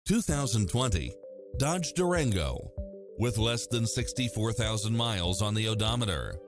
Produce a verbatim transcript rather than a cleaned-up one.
two thousand twenty Dodge Durango. With less than sixty-four thousand miles on the odometer,